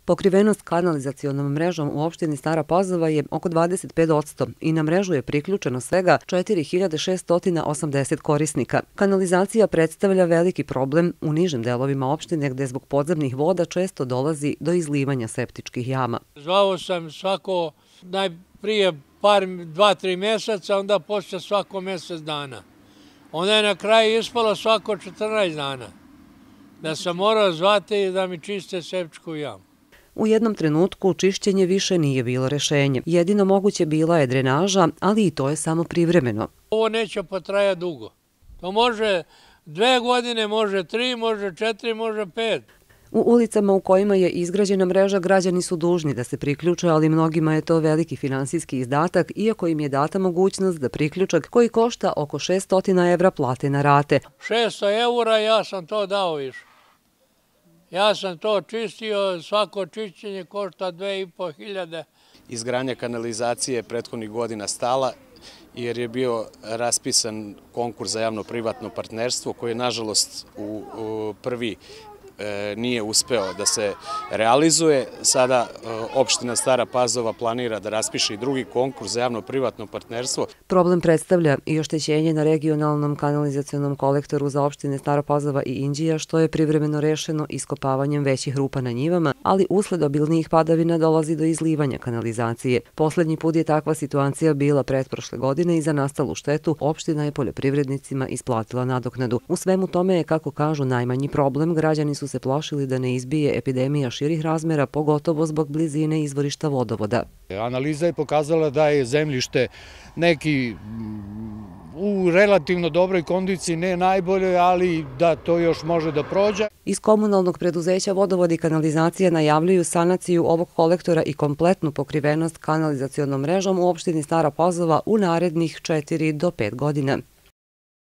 Pokrivenost kanalizacionom mrežom u opštini Stara Pazova je oko 25% i na mrežu je priključeno svega 4680 korisnika. Kanalizacija predstavlja veliki problem u nižim delovima opštine gde zbog podzemnih voda često dolazi do izlivanja septičkih jama. Zvao sam svako najprije 2-3 mjeseca, onda poslije svako mjesec dana. Onda je na kraju ispalo svako 14 dana. Da sam morao zvati i da mi čiste septičku jamu. U jednom trenutku čišćenje više nije bilo rešenje. Jedino moguće bila je drenaža, ali i to je samo privremeno. Ovo neće potrajati dugo. To može 2 godine, može 3, može 4, može 5. U ulicama u kojima je izgrađena mreža građani su dužni da se priključe, ali mnogima je to veliki finansijski izdatak, iako im je data mogućnost da priključak koji košta oko 600 evra plate na rate. 600 eura ja sam to dao više. Ja sam to čistio, svako čišćenje košta 2500. Izgradnja kanalizacije je prethodnih godina stala jer je bio raspisan konkurs za javno-privatno partnerstvo koji je nažalost u prvi nije uspeo da se realizuje. Sada opština Stara Pazova planira da raspiše i drugi konkurs za javno-privatno partnerstvo. Problem predstavlja i oštećenje na regionalnom kanalizacionom kolektoru za opštine Stara Pazova i Inđija, što je privremeno rešeno iskopavanjem većih rupa na njivama, ali usled obilnijih padavina dolazi do izlivanja kanalizacije. Poslednji put je takva situacija bila pretprošle godine i za nastalu štetu opština je poljoprivrednicima isplatila nadoknadu. U svemu tome je, kako kažu, najmanji problem. Građani su se plašili da ne izbije epidemija širih razmera, pogotovo zbog blizine izvorišta vodovoda. Analiza je pokazala da je zemljište neki u relativno dobroj kondiciji, ne najboljoj, ali da to još može da prođe. Iz komunalnog preduzeća Vodovod i kanalizacija najavljuju sanaciju ovog kolektora i kompletnu pokrivenost kanalizacionom mrežom u opštini Stara Pazova u narednih 4 do 5 godina.